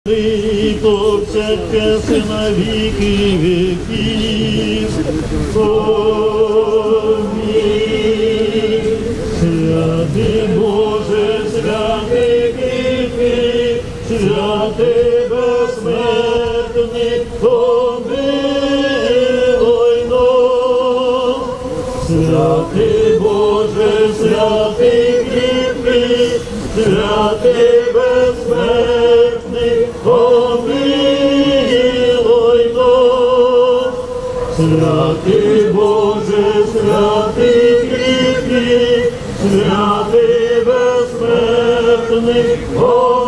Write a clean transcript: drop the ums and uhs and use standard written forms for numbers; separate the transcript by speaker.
Speaker 1: Ти повсякчас на віки віків. Амінь. Святий Боже, святий кріпкий, святий безсмертний, помилуй нас. Святий Боже, святий кріпкий, святий безсмертний, помилуй нас. Святий Боже, святий кріпкий, святий безсмертний, помилуй нас.